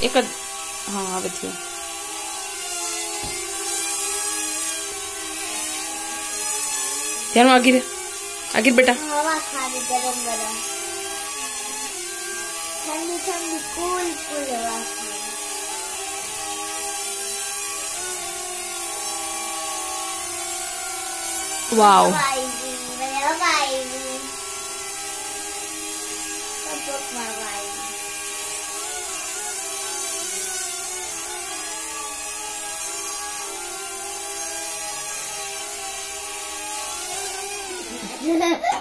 एक हाँ आवे छे ध्यान में आगे बेटा हवा खा दे गरम गरम ठंडी ठंडी कूल कूल हवा वाओ Yeah.